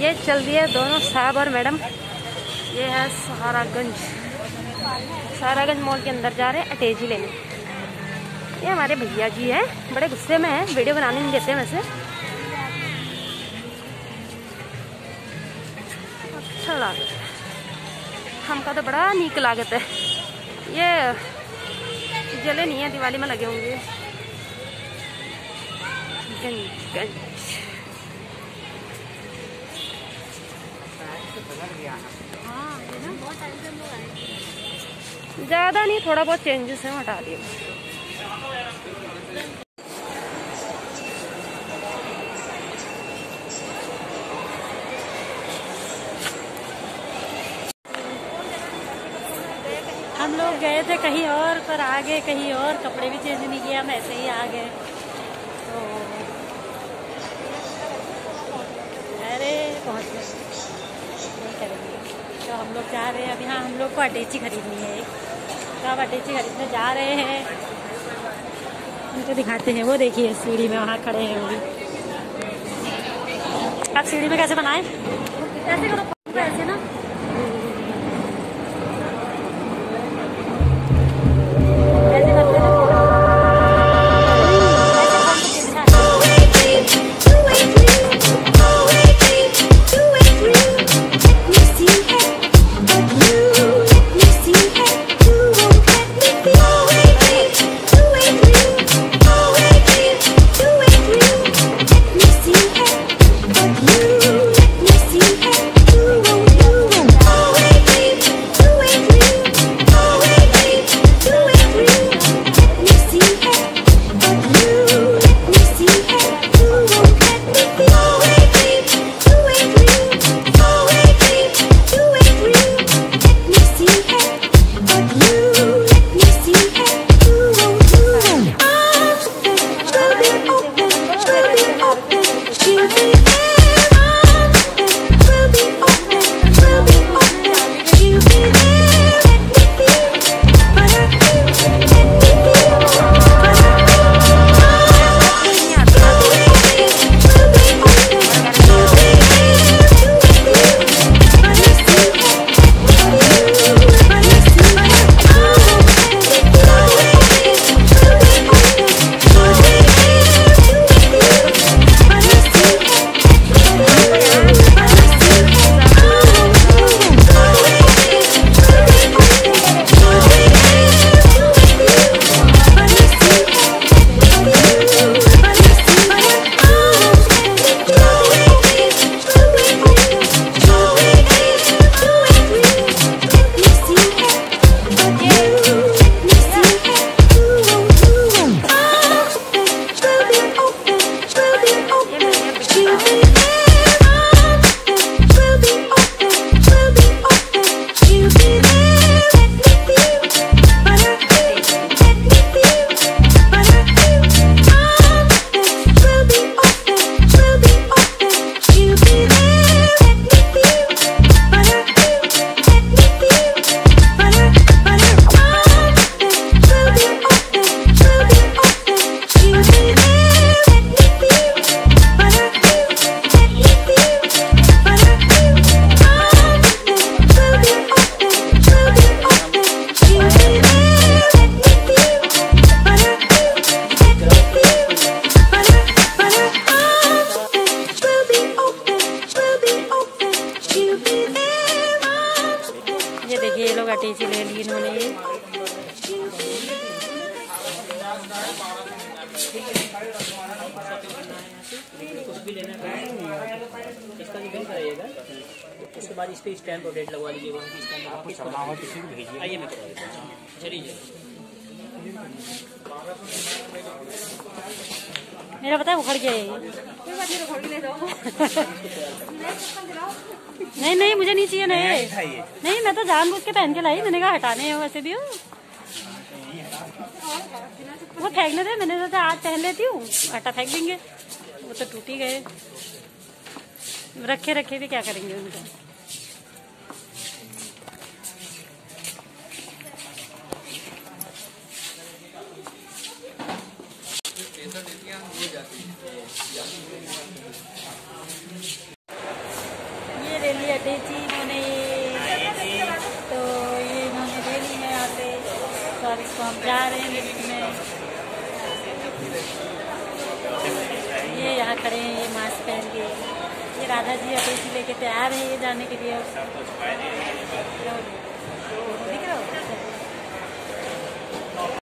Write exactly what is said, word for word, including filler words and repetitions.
ये चल दिए दोनों साहब और मैडम। ये है सहारागंज, सहारागंज मॉल के अंदर जा रहे हैं अटैची लेने। ये हमारे भैया जी हैं, बड़े गुस्से में हैं, वीडियो बनाने नहीं देते वैसे। अच्छा लागत है हमका तो बड़ा नीक लागत है। ये जले नहीं है, दिवाली में लगे होंगे। गंज गंज ज़्यादा नहीं, थोड़ा बहुत चेंजेस हैं, हटा दिए। हम लोग गए थे कहीं और, पर आ गए कहीं और। कपड़े भी चेंज नहीं किया, हम ऐसे ही आ गए। तो अरे पहुँच गए, नहीं करेंगे। तो हम लोग जा रहे हैं अभी। हाँ, हम लोग को अटैची खरीदनी है एक, तो अब अटैची खरीदने जा रहे हैं। उनको दिखाते हैं, वो देखिए सीढ़ी में वहाँ खड़े हैं वो भी। आप सीढ़ी में कैसे बनाए? ऐसे करो, ऐसे ना। अटैची ले ली इन्होंने। ये उसके बाद इस पे स्टैम्प और डेट लगवा लीजिए। वहाँ की स्टैम्प आइए, मैं चलिए। मेरा पता है उखड़ गया है। नहीं नहीं मुझे नहीं चाहिए। नहीं नहीं मैं तो जानबूझ के पहन के लाई। मैंने कहा हटाने हैं वैसे भी। वो फेंकने थे, मैंने सोचा आज पहन लेती हूँ, आटा फेंक देंगे। वो तो टूट ही गए। रखे रखे भी क्या करेंगे उनका। जी अटैची इन्होंने ये तो ये इन्होंने ले ली है यहाँ पे, तो अब इसको हम जा रहे हैं लिफ्ट में। ये यहाँ खड़े हैं, ये मास्क पहन के, ये राधा जी अटैची लेके तैयार है ये जाने के लिए। दिख रहा हो?